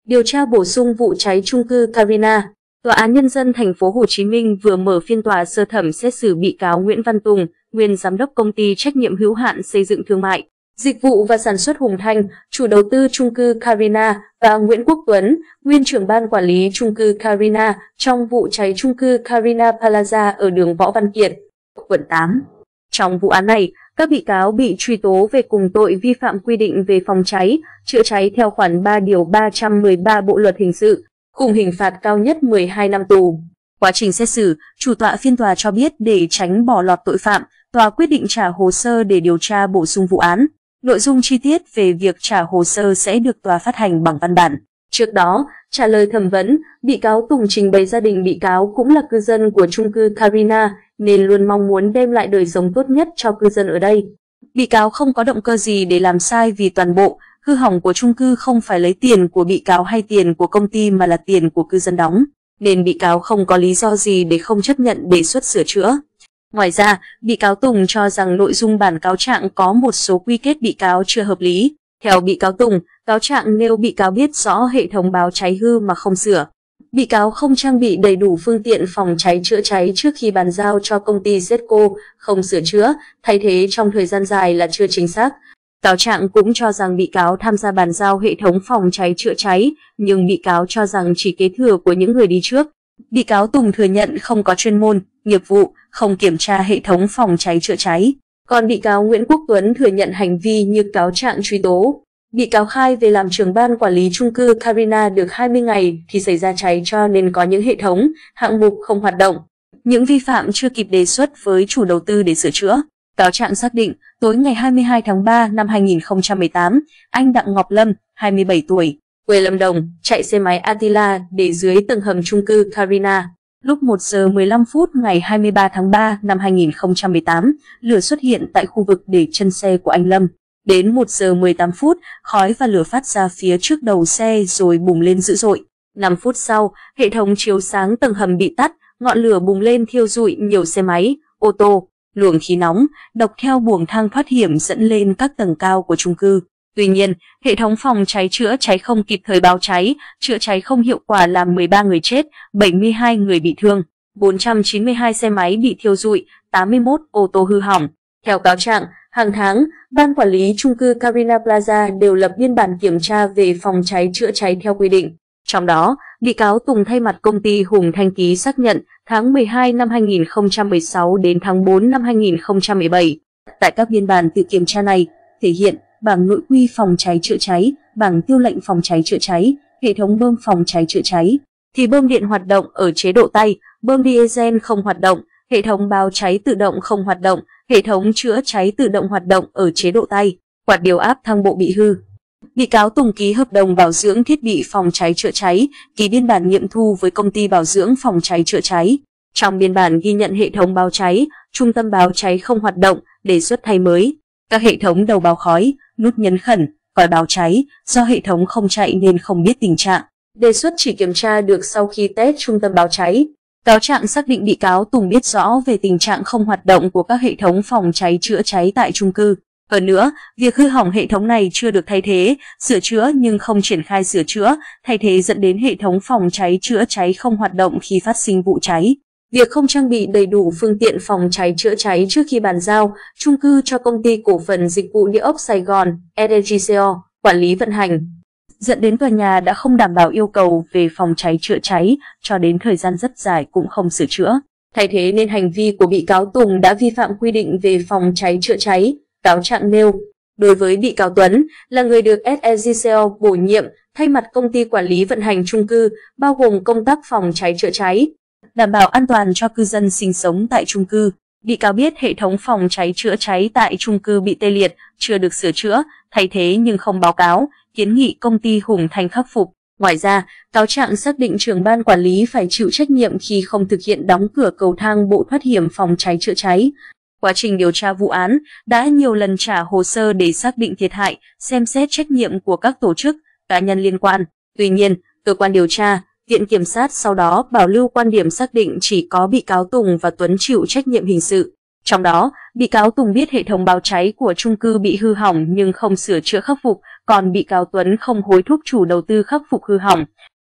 Điều tra bổ sung vụ cháy chung cư Carina. Tòa án Nhân dân thành phố Hồ Chí Minh vừa mở phiên tòa sơ thẩm xét xử bị cáo Nguyễn Văn Tùng, nguyên giám đốc công ty trách nhiệm hữu hạn xây dựng thương mại, dịch vụ và sản xuất Hùng Thanh, chủ đầu tư chung cư Carina, và Nguyễn Quốc Tuấn, nguyên trưởng ban quản lý chung cư Carina trong vụ cháy chung cư Carina Plaza ở đường Võ Văn Kiệt, quận 8. Trong vụ án này, các bị cáo bị truy tố về cùng tội vi phạm quy định về phòng cháy, chữa cháy theo khoản 3 điều 313 Bộ luật hình sự, cùng hình phạt cao nhất 12 năm tù. Quá trình xét xử, chủ tọa phiên tòa cho biết để tránh bỏ lọt tội phạm, tòa quyết định trả hồ sơ để điều tra bổ sung vụ án. Nội dung chi tiết về việc trả hồ sơ sẽ được tòa phát hành bằng văn bản. Trước đó, trả lời thẩm vấn, bị cáo Tùng trình bày gia đình bị cáo cũng là cư dân của chung cư Carina nên luôn mong muốn đem lại đời sống tốt nhất cho cư dân ở đây. Bị cáo không có động cơ gì để làm sai vì toàn bộ hư hỏng của chung cư không phải lấy tiền của bị cáo hay tiền của công ty mà là tiền của cư dân đóng, nên bị cáo không có lý do gì để không chấp nhận đề xuất sửa chữa. Ngoài ra, bị cáo Tùng cho rằng nội dung bản cáo trạng có một số quy kết bị cáo chưa hợp lý. Theo bị cáo Tùng, cáo trạng nêu bị cáo biết rõ hệ thống báo cháy hư mà không sửa. Bị cáo không trang bị đầy đủ phương tiện phòng cháy chữa cháy trước khi bàn giao cho công ty Zedco, không sửa chữa, thay thế trong thời gian dài là chưa chính xác. Cáo trạng cũng cho rằng bị cáo tham gia bàn giao hệ thống phòng cháy chữa cháy, nhưng bị cáo cho rằng chỉ kế thừa của những người đi trước. Bị cáo Tùng thừa nhận không có chuyên môn, nghiệp vụ, không kiểm tra hệ thống phòng cháy chữa cháy. Còn bị cáo Nguyễn Quốc Tuấn thừa nhận hành vi như cáo trạng truy tố. Bị cáo khai về làm trưởng ban quản lý chung cư Carina được 20 ngày thì xảy ra cháy cho nên có những hệ thống, hạng mục không hoạt động. Những vi phạm chưa kịp đề xuất với chủ đầu tư để sửa chữa. Cáo trạng xác định, tối ngày 22 tháng 3 năm 2018, anh Đặng Ngọc Lâm, 27 tuổi, quê Lâm Đồng, chạy xe máy Attila để dưới tầng hầm chung cư Carina. Lúc 1 giờ 15 phút ngày 23 tháng 3 năm 2018, lửa xuất hiện tại khu vực để chân xe của anh Lâm. Đến 1 giờ 18 phút, khói và lửa phát ra phía trước đầu xe rồi bùng lên dữ dội. 5 phút sau, hệ thống chiếu sáng tầng hầm bị tắt, ngọn lửa bùng lên thiêu rụi nhiều xe máy, ô tô. Luồng khí nóng độc theo buồng thang thoát hiểm dẫn lên các tầng cao của chung cư. Tuy nhiên, hệ thống phòng cháy chữa cháy không kịp thời báo cháy, chữa cháy không hiệu quả làm 13 người chết, 72 người bị thương, 492 xe máy bị thiêu rụi, 81 ô tô hư hỏng. Theo cáo trạng, hàng tháng, Ban quản lý chung cư Carina Plaza đều lập biên bản kiểm tra về phòng cháy chữa cháy theo quy định. Trong đó, bị cáo Tùng thay mặt công ty Hùng Thanh ký xác nhận tháng 12 năm 2016 đến tháng 4 năm 2017. Tại các biên bản tự kiểm tra này, thể hiện bảng nội quy phòng cháy chữa cháy, bảng tiêu lệnh phòng cháy chữa cháy, hệ thống bơm phòng cháy chữa cháy, thì bơm điện hoạt động ở chế độ tay, bơm diesel không hoạt động, hệ thống báo cháy tự động không hoạt động, hệ thống chữa cháy tự động hoạt động ở chế độ tay, quạt điều áp thang bộ bị hư. Bị cáo Tùng ký hợp đồng bảo dưỡng thiết bị phòng cháy chữa cháy, ký biên bản nghiệm thu với công ty bảo dưỡng phòng cháy chữa cháy. Trong biên bản ghi nhận hệ thống báo cháy, trung tâm báo cháy không hoạt động, đề xuất thay mới. Các hệ thống đầu báo khói, nút nhấn khẩn, còi báo cháy, do hệ thống không chạy nên không biết tình trạng. Đề xuất chỉ kiểm tra được sau khi test trung tâm báo cháy. Cáo trạng xác định bị cáo Tùng biết rõ về tình trạng không hoạt động của các hệ thống phòng cháy chữa cháy tại chung cư. Hơn nữa, việc hư hỏng hệ thống này chưa được thay thế, sửa chữa nhưng không triển khai sửa chữa, thay thế dẫn đến hệ thống phòng cháy chữa cháy không hoạt động khi phát sinh vụ cháy. Việc không trang bị đầy đủ phương tiện phòng cháy chữa cháy trước khi bàn giao chung cư cho công ty cổ phần dịch vụ địa ốc Sài Gòn, EDGCO, quản lý vận hành, dẫn đến tòa nhà đã không đảm bảo yêu cầu về phòng cháy chữa cháy cho đến thời gian rất dài cũng không sửa chữa. Thay thế nên hành vi của bị cáo Tùng đã vi phạm quy định về phòng cháy chữa cháy. Cáo trạng nêu, đối với bị cáo Tuấn là người được SEGCL bổ nhiệm thay mặt công ty quản lý vận hành chung cư, bao gồm công tác phòng cháy chữa cháy, đảm bảo an toàn cho cư dân sinh sống tại chung cư. Bị cáo biết hệ thống phòng cháy chữa cháy tại chung cư bị tê liệt, chưa được sửa chữa, thay thế nhưng không báo cáo, kiến nghị công ty Hùng Thanh khắc phục. Ngoài ra, cáo trạng xác định trưởng ban quản lý phải chịu trách nhiệm khi không thực hiện đóng cửa cầu thang bộ thoát hiểm phòng cháy chữa cháy. Quá trình điều tra vụ án đã nhiều lần trả hồ sơ để xác định thiệt hại, xem xét trách nhiệm của các tổ chức, cá nhân liên quan. Tuy nhiên, cơ quan điều tra, Viện Kiểm sát sau đó bảo lưu quan điểm xác định chỉ có bị cáo Tùng và Tuấn chịu trách nhiệm hình sự. Trong đó, bị cáo Tùng biết hệ thống báo cháy của chung cư bị hư hỏng nhưng không sửa chữa khắc phục, còn bị cáo Tuấn không hối thúc chủ đầu tư khắc phục hư hỏng.